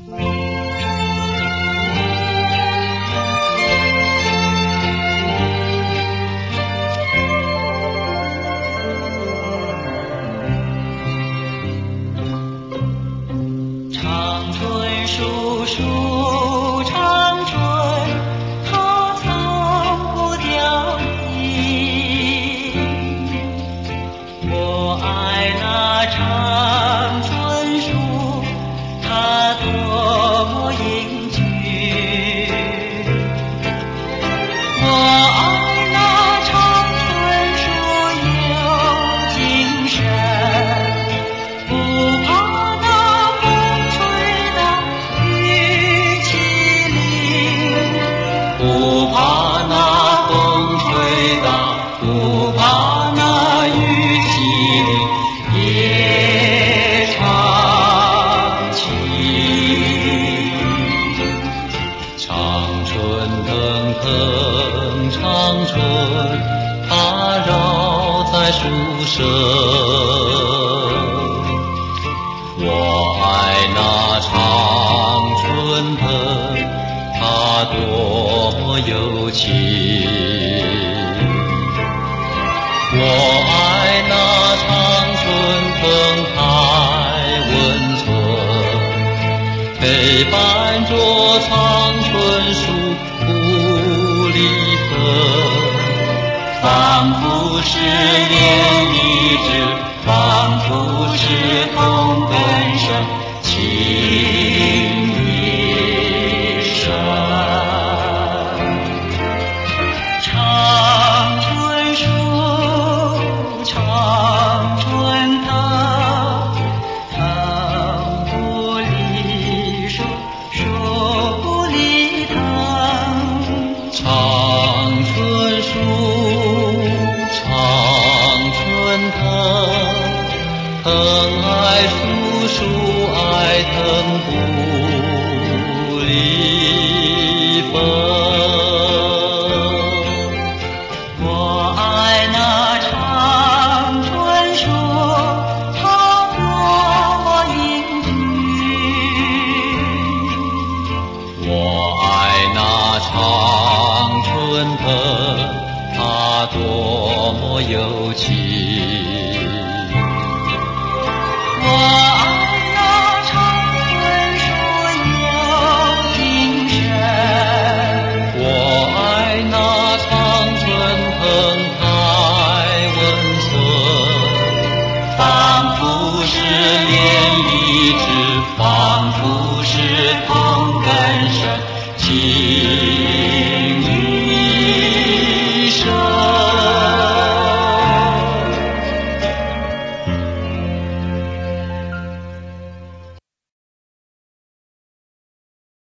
长春叔叔，长春，它从不凋零。我爱那长春树，它多么英俊。我爱那长春树有精神，不怕不怕那风吹大，不怕那雨凄淋，夜长晴。长春腾腾，长春它绕在树梢。我爱那长春藤，它多么有情。我爱那长春藤太温存，陪伴着长春树不离分，仿佛是连理枝，仿佛是同根生，情一生。长春树，长春藤，藤不离树，树不离藤。长春树，长春藤，藤爱树，树爱藤不离分。我爱那长春树，它多么英俊。我爱那长春藤，它多么有情。